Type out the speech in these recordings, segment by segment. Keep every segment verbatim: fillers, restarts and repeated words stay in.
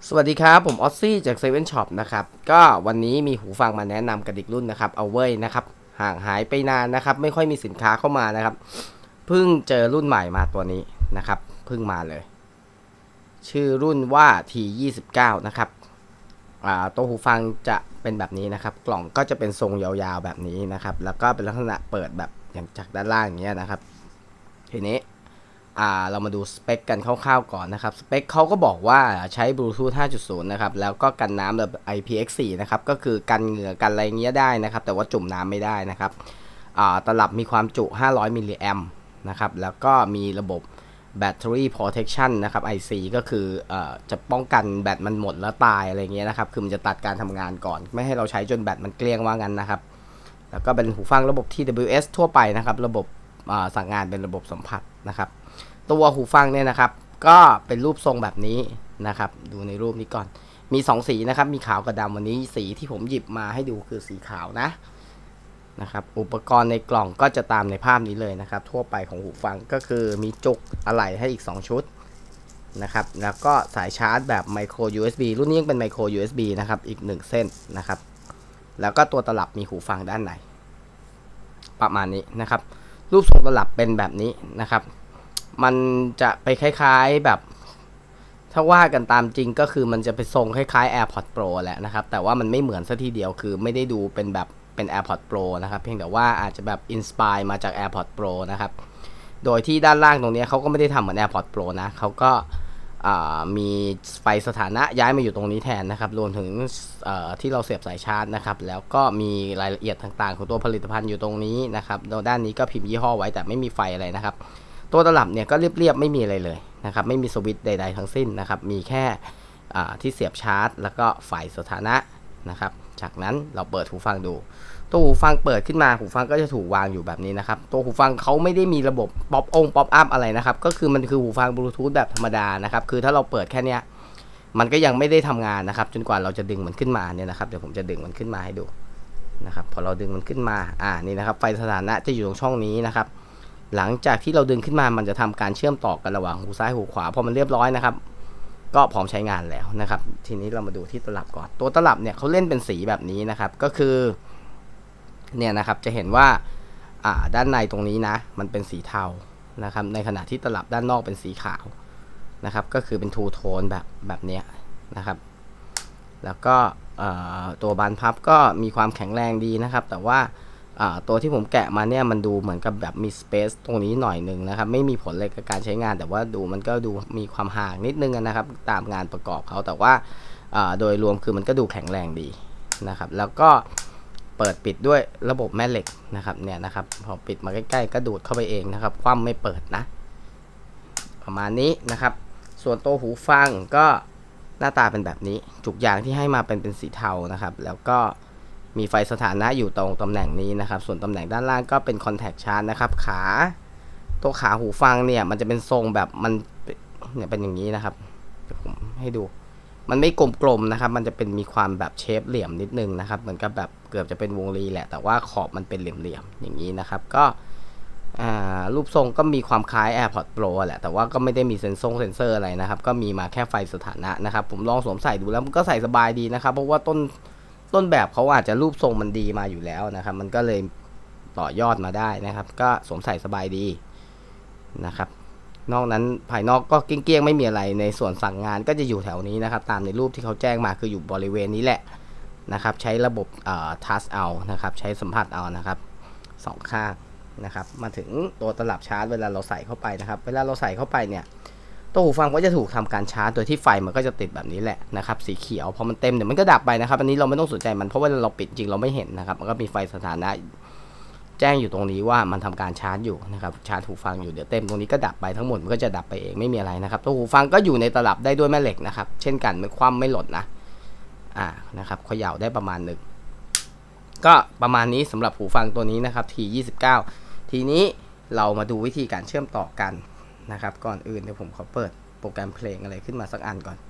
สวัสดีครับผมออซซี่จากเซเว่นช็อปนะครับก็วันนี้มีหูฟังมาแนะนำกันอีกรุ่นนะครับเอาเว้ยนะครับห่างหายไปนานนะครับไม่ค่อยมีสินค้าเข้ามานะครับเพิ่งเจอรุ่นใหม่มาตัวนี้นะครับเพิ่งมาเลยชื่อรุ่นว่า ที ยี่สิบเก้า นะครับอ่าตัวหูฟังจะเป็นแบบนี้นะครับกล่องก็จะเป็นทรงยาวๆแบบนี้นะครับแล้วก็เป็นลักษณะเปิดแบบอย่างจากด้านล่างอย่างเงี้ยนะครับทีนี้เรามาดูสเปคกันคร่าวๆก่อนนะครับสเปคเขาก็บอกว่าใช้บลูทูธ ห้าจุดศูนย์ นะครับแล้วก็กันน้ำแบบ ไอ พี เอ็กซ์ โฟร์ นะครับก็คือกันเหงื่อกันอะไรเงี้ยได้นะครับแต่ว่าจุ่มน้ำไม่ได้นะครับตลับมีความจุห้าร้อยมิลลิแอมป์นะครับแล้วก็มีระบบ Battery Protection นะครับ ไอ ซี ก็คือจะป้องกันแบตมันหมดแล้วตายอะไรเงี้ยนะครับคือมันจะตัดการทำงานก่อนไม่ให้เราใช้จนแบตมันเกลี้ยงว่างั้นนะครับแล้วก็เป็นหูฟังระบบ ที ดับเบิลยู เอส ทั่วไปนะครับระบบสั่งงานเป็นระบบสัมผัสนะครับตัวหูฟังเนี่ยนะครับก็เป็นรูปทรงแบบนี้นะครับดูในรูปนี้ก่อนมีสองสีนะครับมีขาวกับดำวันนี้สีที่ผมหยิบมาให้ดูคือสีขาวนะนะครับอุปกรณ์ในกล่องก็จะตามในภาพนี้เลยนะครับทั่วไปของหูฟังก็คือมีจุกอะไหล่ให้อีกสองชุดนะครับแล้วก็สายชาร์จแบบ Micro ยู เอส บี รุ่นนี้ยังเป็น Micro ยู เอส บี นะครับอีกหนึ่งเส้นนะครับแล้วก็ตัวตลับมีหูฟังด้านในประมาณนี้นะครับรูปทรงตลับเป็นแบบนี้นะครับมันจะไปคล้ายๆแบบถ้าว่ากันตามจริงก็คือมันจะไปทรงคล้ายๆ AirPods Pro แหละนะครับแต่ว่ามันไม่เหมือนซะทีเดียวคือไม่ได้ดูเป็นแบบเป็น AirPods Pro นะครับเพียงแต่ว่าอาจจะแบบอินสปายมาจาก AirPods Pro นะครับโดยที่ด้านล่างตรงนี้เขาก็ไม่ได้ทำเหมือน AirPods Pro นะเขาก็มีไฟสถานะย้ายมาอยู่ตรงนี้แทนนะครับรวมถึงที่เราเสียบสายชาร์จนะครับแล้วก็มีรายละเอียดต่างๆของตัวผลิตภัณฑ์อยู่ตรงนี้นะครับด้านนี้ก็พิมพ์ยี่ห้อไว้แต่ไม่มีไฟอะไรนะครับตัวตลับเนี่ยก็เรียบๆไม่มีอะไรเลยนะครับไม่มีสวิตช์ใดๆทั้งสิ้นนะครับมีแค่ที่เสียบชาร์จแล้วก็ไฟสถานะนะครับจากนั้นเราเปิดหูฟังดูตัวหูฟังเปิดขึ้นมาหูฟังก็จะถูกวางอยู่แบบนี้นะครับตัวหูฟังเขาไม่ได้มีระบบป๊อปองป๊อปอัพอะไรนะครับก็คือมันคือหูฟังบลูทูธแบบธรรมดานะครับคือถ้าเราเปิดแค่นี้มันก็ยังไม่ได้ทำงานนะครับจนกว่าเราจะดึงมันขึ้นมาเนี่ยนะครับเดี๋ยวผมจะดึงมันขึ้นมาให้ดูนะครับพอเราดึงมันขึ้นมาอ่านี่นะครับไฟสถานะจะอยู่ตรงช่องนี้นะครับหลังจากที่เราดึงขึ้นมามันจะทำการเชื่อมต่อกันระหว่างหูซ้ายหูขวาพอมันเรียบร้อยนะครับก็พร้อมใช้งานแล้วนะครับทีนี้เรามาดูที่ตลับก่อนตัวตลับเนี่ยเขาเล่นเป็นสีแบบนี้นะครับก็คือเนี่ยนะครับจะเห็นว่าอ่าด้านในตรงนี้นะมันเป็นสีเทานะครับในขณะที่ตลับด้านนอกเป็นสีขาวนะครับก็คือเป็นทูโทนแบบแบบนี้นะครับแล้วก็ตัวบานพับก็มีความแข็งแรงดีนะครับแต่ว่าตัวที่ผมแกะมาเนี่ยมันดูเหมือนกับแบบมีสเปซตรงนี้หน่อยหนึ่งนะครับไม่มีผลเลยกับการใช้งานแต่ว่าดูมันก็ดูมีความห่างนิดนึงนะครับตามงานประกอบเขาแต่ว่าโดยรวมคือมันก็ดูแข็งแรงดีนะครับแล้วก็เปิดปิดด้วยระบบแม่เหล็กนะครับเนี่ยนะครับพอปิดมาใกล้ๆก็ดูดเข้าไปเองนะครับคว่ำไม่เปิดนะประมาณนี้นะครับส่วนตัวหูฟังก็หน้าตาเป็นแบบนี้จุกยางที่ให้มาเป็นเป็นสีเทานะครับแล้วก็มีไฟสถานะอยู่ตรงตำแหน่งนี้นะครับส่วนตำแหน่งด้านล่างก็เป็นคอนแทคชาร์จนะครับขาตัวขาหูฟังเนี่ยมันจะเป็นทรงแบบมันเนี่ยเป็นอย่างนี้นะครับเดี๋ยวผมให้ดูมันไม่กลมๆนะครับมันจะเป็นมีความแบบเชฟเหลี่ยมนิดนึงนะครับเหมือนกับแบบเกือบจะเป็นวงรีแหละแต่ว่าขอบมันเป็นเหลี่ยมๆอย่างนี้นะครับก็รูปทรงก็มีความคล้าย AirPods Pro แหละแต่ว่าก็ไม่ได้มีเซ็นเซอร์เซ็นเซอร์อะไรนะครับก็มีมาแค่ไฟสถานะนะครับผมลองสวมใส่ดูแล้วมันก็ใส่สบายดีนะครับเพราะว่าต้นต้นแบบเขาอาจจะรูปทรงมันดีมาอยู่แล้วนะครับมันก็เลยต่อยอดมาได้นะครับก็สวมใส่สบายดีนะครับนอกนั้นภายนอกก็เกี้ยงๆไม่มีอะไรในส่วนสั่งงานก็จะอยู่แถวนี้นะครับตามในรูปที่เขาแจ้งมาคืออยู่บริเวณนี้แหละนะครับใช้ระบบเอ่อทัชเอานะครับใช้สัมผัสเอานะครับสองข้างนะครับมาถึงตัวตลับชาร์จเวลาเราใส่เข้าไปนะครับเวลาเราใส่เข้าไปเนี่ยตัวหูฟังก็จะถูกทำการชาร์จโดยที่ไฟมันก็จะติดแบบนี้แหละนะครับสีเขียวพอมันเต็มเดี๋ยวมันก็ดับไปนะครับอันนี้เราไม่ต้องสนใจมันเพราะว่าเราปิดจริงเราไม่เห็นนะครับมันก็มีไฟสถานะแจ้งอยู่ตรงนี้ว่ามันทำการชาร์จอยู่นะครับชาร์จหูฟังอยู่เดี๋ยวเต็มตรงนี้ก็ดับไปทั้งหมดมันก็จะดับไปเองไม่มีอะไรนะครับตัวหูฟังก็อยู่ในตลับได้ด้วยแม่เหล็กนะครับเช่นกันไม่คว่ำไม่หล่นนะอ่านะครับเขย่าได้ประมาณหนึ่งก็ประมาณนี้สำหรับหูฟังตัวนี้นะครับ ที ยี่สิบเก้า ทีนี้เรามาดูวิธีการเชื่อมต่อกันนะครับก่อนอื่นเดี๋ยวผมขอเปิดโปรแกรมเพลงอะไรขึ้นมาสักอันก่อน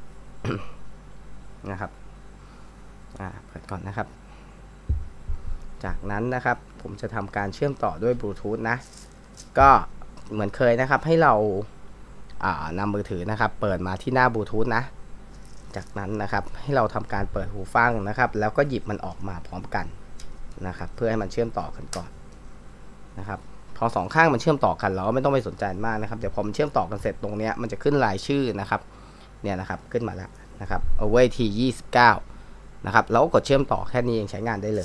นะครับอ่าเปิดก่อนนะครับจากนั้นนะครับผมจะทำการเชื่อมต่อด้วยบลูทูธนะก็เหมือนเคยนะครับให้เราอ่านำมือถือนะครับเปิดมาที่หน้าบลูทูธนะจากนั้นนะครับให้เราทำการเปิดหูฟังนะครับแล้วก็หยิบมันออกมาพร้อมกันนะครับเพื่อให้มันเชื่อมต่อกันก่อนนะครับพอสองข้างมันเชื่อมต่อกันเราก็ไม่ต้องไปสนใจมากนะครับเดี๋ยวพอมันเชื่อมต่อกันเสร็จตรงนี้มันจะขึ้นรายชื่อนะครับเนี่ยนะครับขึ้นมาแล้วนะครับ Huawei ที ยี่สิบเก้า นะครับแล้วก็กดเชื่อมต่อแค่นี้เองใช้งานได้เลย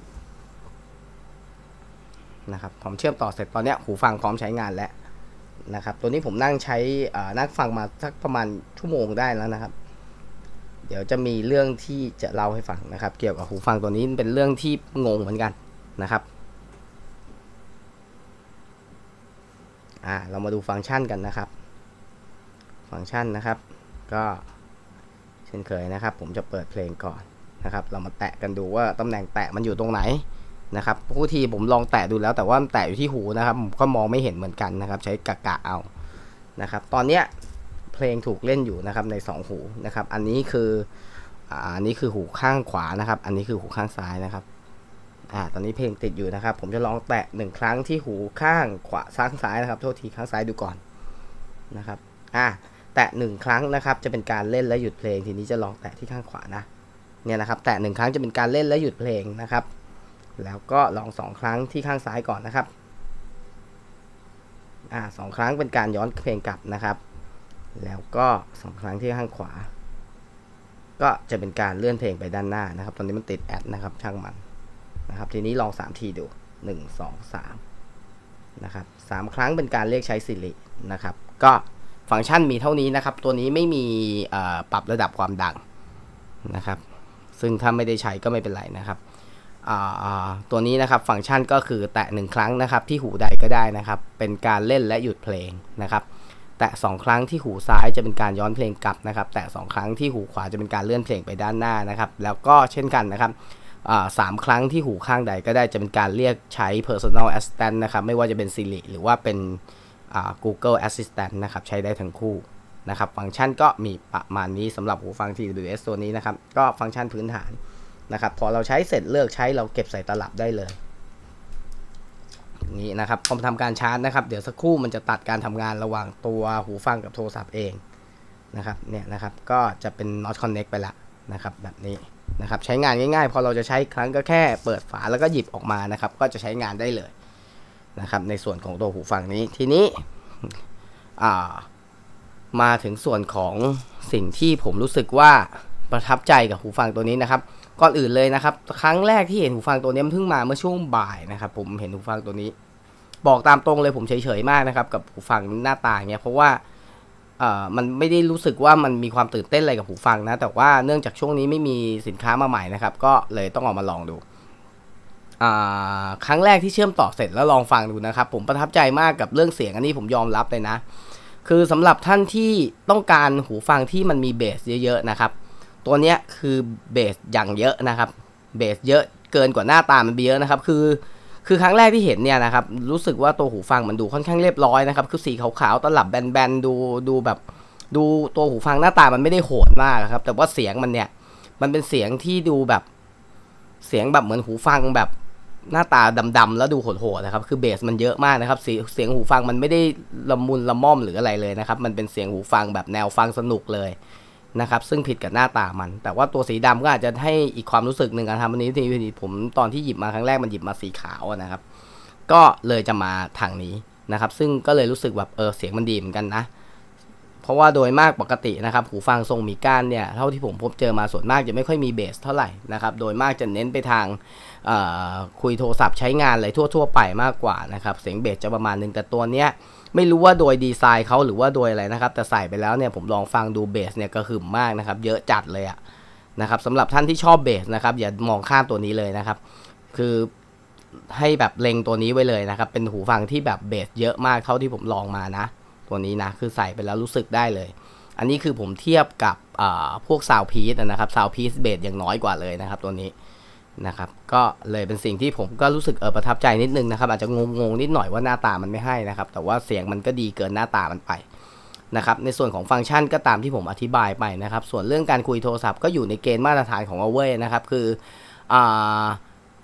นะครับผมเชื่อมต่อเสร็จตอนนี้หูฟังพร้อมใช้งานแล้วนะครับตัวนี้ผมนั่งใช้นั่งฟังมาสักประมาณชั่วโมงได้แล้วนะครับเดี๋ยวจะมีเรื่องที่จะเล่าให้ฟังนะครับเกี่ยวกับหูฟังตัวนี้เป็นเรื่องที่งงเหมือนกันนะครับอ่าเรามาดูฟังก์ชันกันนะครับฟังก์ชันนะครับก็เช่นเคยนะครับผมจะเปิดเพลงก่อนนะครับเรามาแตะกันดูว่าตำแหน่งแตะมันอยู่ตรงไหนนะครับบางทีผมลองแตะดูแล้วแต่ว่ามันแตะอยู่ที่หูนะครับผมก็มองไม่เห็นเหมือนกันนะครับใช้กะกะเอานะครับตอนเนี้ยเพลงถูกเล่นอยู่นะครับในสองหูนะครับอันนี้คืออันนี้คือหูข้างขวานะครับอันนี้คือหูข้างซ้ายนะครับอ่าตอนนี้เพลงติดอยู่นะครับผมจะลองแตะหนึ่งครั้งที่หูข้างขวาข้างซ้ายนะครับโทษทีข้างซ้ายดูก่อนนะครับอ่าแตะหนึ่งครั้งนะครับจะเป็นการเล่นและหยุดเพลงทีนี้จะลองแตะที่ข้างขวานะเนี่ยนะครับแตะหนึ่งครั้งจะเป็นการเล่นและหยุดเพลงนะครับแล้วก็ลองสองครั้งที่ข้างซ้ายก่อนนะครับอ่าสองครั้งเป็นการย้อนเพลงกลับนะครับแล้วก็สองครั้งที่ข้างขวาก็จะเป็นการเลื่อนเพลงไปด้านหน้านะครับตอนนี้มันติดแอดนะครับช่างมันนะครับทีนี้ลองสามทีดูหนึ่ง สอง สามนะครับสามครั้งเป็นการเรียกใช้ Siri นะครับก็ฟังก์ชันมีเท่านี้นะครับตัวนี้ไม่มีปรับระดับความดังนะครับซึ่งถ้าไม่ได้ใช้ก็ไม่เป็นไรนะครับตัวนี้นะครับฟังก์ชันก็คือแตะหนึ่งครั้งนะครับที่หูใดก็ได้นะครับเป็นการเล่นและหยุดเพลงนะครับแตะสองครั้งที่หูซ้ายจะเป็นการย้อนเพลงกลับนะครับแตะสองครั้งที่หูขวาจะเป็นการเลื่อนเพลงไปด้านหน้านะครับแล้วก็เช่นกันนะครับสามครั้งที่หูข้างใดก็ได้จะเป็นการเรียกใช้ personal assistant นะครับไม่ว่าจะเป็น Siri หรือว่าเป็น Google Assistant นะครับใช้ได้ทั้งคู่นะครับฟังก์ชันก็มีประมาณนี้สำหรับหูฟัง ที ดับเบิลยู เอส ตัวนี้นะครับก็ฟังก์ชันพื้นฐานนะครับพอเราใช้เสร็จเลิกใช้เราเก็บใส่ตลับได้เลยนี่นะครับพอทำการชาร์จนะครับเดี๋ยวสักครู่มันจะตัดการทำงานระหว่างตัวหูฟังกับโทรศัพท์เองนะครับเนี่ยนะครับก็จะเป็น not connect ไปละนะครับแบบนี้นะครับใช้งานง่ายๆพอเราจะใช้ครั้งก็แค่เปิดฝาแล้วก็หยิบออกมานะครับก็จะใช้งานได้เลยนะครับในส่วนของตัวหูฟังนี้ทีนี้อ่ามาถึงส่วนของสิ่งที่ผมรู้สึกว่าประทับใจกับหูฟังตัวนี้นะครับก่อนอื่นเลยนะครับครั้งแรกที่เห็นหูฟังตัวนี้มันเพิ่งมาเมื่อช่วงบ่ายนะครับผมเห็นหูฟังตัวนี้บอกตามตรงเลยผมเฉยๆมากนะครับกับหูฟังหน้าตาเงี้ยเพราะว่าเอ่อมันไม่ได้รู้สึกว่ามันมีความตื่นเต้นอะไรกับหูฟังนะแต่ว่าเนื่องจากช่วงนี้ไม่มีสินค้ามาใหม่นะครับก็เลยต้องออกมาลองดูอ่าครั้งแรกที่เชื่อมต่อเสร็จแล้วลองฟังดูนะครับผมประทับใจมากกับเรื่องเสียงอันนี้ผมยอมรับเลยนะคือสำหรับท่านที่ต้องการหูฟังที่มันมีเบสเยอะๆนะครับตัวนี้คือเบสอย่างเยอะนะครับเบสเยอะเกินกว่าหน้าตามันเยอะนะครับคือคือครั้งแรกที่เห็นเนี่ยนะครับรู้สึกว่าตัวหูฟังมันดูค่อนข้างเรียบร้อยนะครับคือสีขาวๆตลับแบนๆดูดูแบบดูตัวหูฟังหน้าตามันไม่ได้โหดมากครับแต่ว่าเสียงมันเนี่ยมันเป็นเสียงที่ดูแบบเสียงแบบเหมือนหูฟังแบบหน้าตาดำๆแล้วดูโหดๆนะครับคือเบสมันเยอะมากนะครับเสียงหูฟังมันไม่ได้ละมุนละม่อมหรืออะไรเลยนะครับมันเป็นเสียงหูฟังแบบแนวฟังสนุกเลยนะครับซึ่งผิดกับหน้าตามันแต่ว่าตัวสีดำก็อาจจะให้อีกความรู้สึกหนึ่งนะครับวันนี้ที่ผมตอนที่หยิบมาครั้งแรกมันหยิบมาสีขาวนะครับก็เลยจะมาทางนี้นะครับซึ่งก็เลยรู้สึกแบบเออเสียงมันดีเหมือนกันนะเพราะว่าโดยมากปกตินะครับหูฟังทรงมีก้านเนี่ยเท่าที่ผมพบเจอมาส่วนมากจะไม่ค่อยมีเบสเท่าไหร่นะครับโดยมากจะเน้นไปทางคุยโทรศัพท์ใช้งานอะไรทั่วๆไปมากกว่านะครับเสียงเบสจะประมาณนึงแต่ตัวเนี้ยไม่รู้ว่าโดยดีไซน์เขาหรือว่าโดยอะไรนะครับแต่ใส่ไปแล้วเนี่ยผมลองฟังดูเบสเนี่ยก็หึมมากนะครับเยอะจัดเลยอะนะครับสำหรับท่านที่ชอบเบสนะครับอย่ามองข้ามตัวนี้เลยนะครับคือให้แบบเล็งตัวนี้ไว้เลยนะครับเป็นหูฟังที่แบบเบสเยอะมากเท่าที่ผมลองมานะตัวนี้นะคือใส่ไปแล้วรู้สึกได้เลยอันนี้คือผมเทียบกับพวกซาวพีซนะครับซาวพีซเบสอย่างน้อยกว่าเลยนะครับตัวนี้นะครับก็เลยเป็นสิ่งที่ผมก็รู้สึกเออประทับใจนิดนึงนะครับอาจจะงงๆนิดหน่อยว่าหน้าตามันไม่ให้นะครับแต่ว่าเสียงมันก็ดีเกินหน้าตามันไปนะครับในส่วนของฟังก์ชันก็ตามที่ผมอธิบายไปนะครับส่วนเรื่องการคุยโทรศัพท์ก็อยู่ในเกณฑ์มาตรฐานของ Huawei นะครับคืออ่า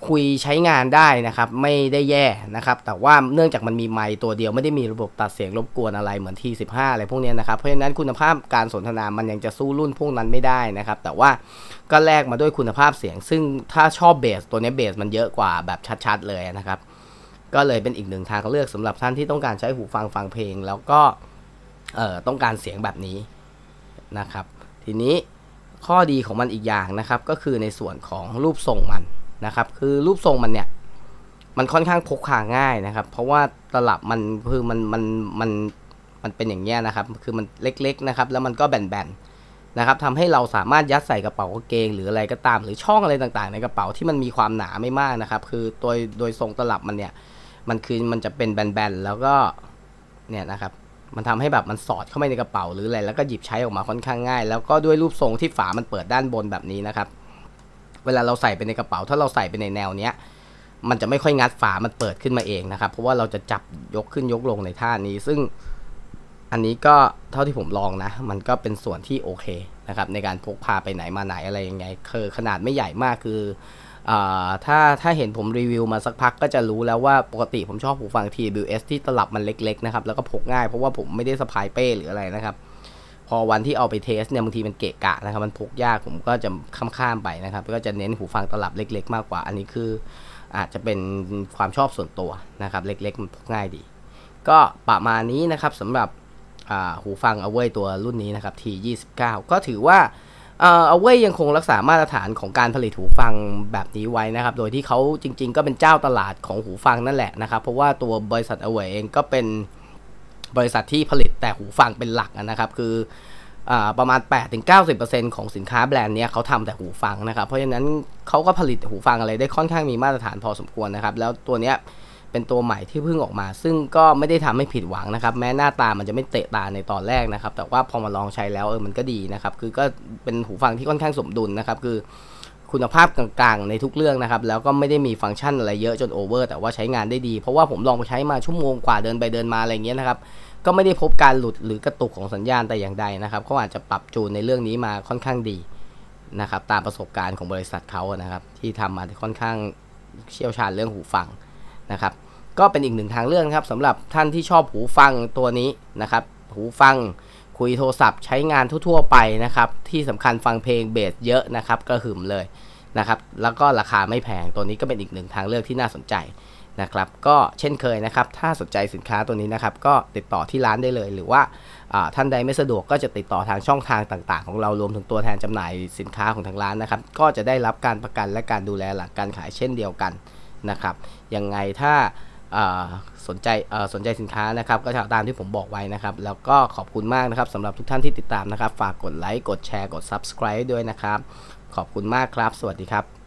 คุยใช้งานได้นะครับไม่ได้แย่นะครับแต่ว่าเนื่องจากมันมีไมค์ตัวเดียวไม่ได้มีระบบตัดเสียงรบกวนอะไรเหมือน ที สิบห้า อะไรพวกนี้นะครับเพราะฉะนั้นคุณภาพการสนทนามันยังจะสู้รุ่นพวกนั้นไม่ได้นะครับแต่ว่าก็แลกมาด้วยคุณภาพเสียงซึ่งถ้าชอบเบสตัวนี้เบสมันเยอะกว่าแบบชัดๆเลยนะครับก็เลยเป็นอีกหนึ่งทางเลือกสำหรับท่านที่ต้องการใช้หูฟังฟังเพลงแล้วก็เอ่อต้องการเสียงแบบนี้นะครับทีนี้ข้อดีของมันอีกอย่างนะครับก็คือในส่วนของรูปทรงมันนะครับคือรูปทรงมันเนี่ยมันค่อนข้างพกพาง่ายนะครับเพราะว่าตลับมันคือมันมันมันมันเป็นอย่างเงี้ยนะครับคือมันเล็กๆนะครับแล้วมันก็แบนๆนะครับทำให้เราสามารถยัดใส่กระเป๋ากางเกงหรืออะไรก็ตามหรือช่องอะไรต่างๆในกระเป๋าที่มันมีความหนาไม่มากนะครับคือโดยโดยทรงตลับมันเนี่ยมันคือมันจะเป็นแบนๆแล้วก็เนี่ยนะครับมันทำให้แบบมันสอดเข้าไปในกระเป๋าหรืออะไรแล้วก็หยิบใช้ออกมาค่อนข้างง่ายแล้วก็ด้วยรูปทรงที่ฝามันเปิดด้านบนแบบนี้นะครับเวลาเราใส่ไปในกระเป๋าถ้าเราใส่ไปในแนวเนี้ยมันจะไม่ค่อยงัดฝามันเปิดขึ้นมาเองนะครับเพราะว่าเราจะจับยกขึ้นยกลงในท่านี้ซึ่งอันนี้ก็เท่าที่ผมลองนะมันก็เป็นส่วนที่โอเคนะครับในการพกพาไปไหนมาไหนอะไรยังไงคือขนาดไม่ใหญ่มากคือถ้าถ้าเห็นผมรีวิวมาสักพักก็จะรู้แล้วว่าปกติผมชอบหูฟัง ที ดับเบิลยู เอส ที่ตลับมันเล็กๆนะครับแล้วก็พกง่ายเพราะว่าผมไม่ได้สะพายเป้หรืออะไรนะครับพอวันที่เอาไปเทสเนี่ยบางทีมันเกะกะนะครับมันพกยากผมก็จะข้ามๆไปนะครับก็จะเน้นหูฟังตลับเล็กๆมากกว่าอันนี้คืออาจจะเป็นความชอบส่วนตัวนะครับเล็กๆมันพกง่ายดีก็ประมาณนี้นะครับสำหรับหูฟัง Huawei ตัวรุ่นนี้นะครับ ที ยี่สิบเก้า ก็ถือว่าเอ่อ Huawei ยังคงรักษามาตรฐานของการผลิตหูฟังแบบนี้ไว้นะครับโดยที่เขาจริงๆก็เป็นเจ้าตลาดของหูฟังนั่นแหละนะครับเพราะว่าตัวบริษัท Huawei เองก็เป็นบริษัทที่ผลิตแต่หูฟังเป็นหลักนะครับคืออ่าประมาณ แปดถึงเก้าสิบเปอร์เซ็นต์ ของสินค้าแบรนด์นี้เขาทำแต่หูฟังนะครับเพราะฉะนั้นเขาก็ผลิตหูฟังอะไรได้ค่อนข้างมีมาตรฐานพอสมควรนะครับแล้วตัวเนี้ยเป็นตัวใหม่ที่เพิ่งออกมาซึ่งก็ไม่ได้ทำให้ผิดหวังนะครับแม้หน้าตามันจะไม่เตะตาในตอนแรกนะครับแต่ว่าพอมาลองใช้แล้วเออมันก็ดีนะครับคือก็เป็นหูฟังที่ค่อนข้างสมดุลนะครับคือคุณภาพกลางๆในทุกเรื่องนะครับแล้วก็ไม่ได้มีฟังก์ชันอะไรเยอะจนโอเวอร์แต่ว่าใช้งานได้ดีเพราะว่าผมลองไปใช้มาชั่วโมงกว่าเดินไปเดินมาอะไรเงี้ยนะครับก็ไม่ได้พบการหลุดหรือกระตุกของสัญญาณแต่อย่างใดนะครับเขาอาจจะปรับจูนในเรื่องนี้มาค่อนข้างดีนะครับตามประสบการณ์ของบริษัทเขานะครับที่ทำมาค่อนข้างเชี่ยวชาญเรื่องหูฟังนะครับก็เป็นอีกหนึ่งทางเลือกครับสำหรับท่านที่ชอบหูฟังตัวนี้นะครับหูฟังคุยโทรศัพท์ใช้งานทั่วๆไปนะครับที่สำคัญฟังเพลงเบสเยอะนะครับกระหึ่มเลยนะครับแล้วก็ราคาไม่แพงตัวนี้ก็เป็นอีกหนึ่งทางเลือกที่น่าสนใจนะครับก็เช่นเคยนะครับถ้าสนใจสินค้าตัวนี้นะครับก็ติดต่อที่ร้านได้เลยหรือว่าท่านใดไม่สะดวกก็จะติดต่อทางช่องทางต่างๆของเรารวมถึงตัวแทนจำหน่ายสินค้าของทางร้านนะครับก็จะได้รับการประกันและการดูแลหลังการขายเช่นเดียวกันนะครับยังไงถ้าสนใจสนใจสินค้านะครับก็ตามที่ผมบอกไว้นะครับแล้วก็ขอบคุณมากนะครับสำหรับทุกท่านที่ติดตามนะครับฝากกดไลค์กดแชร์กด ซับสไครบ์ ด้วยนะครับขอบคุณมากครับสวัสดีครับ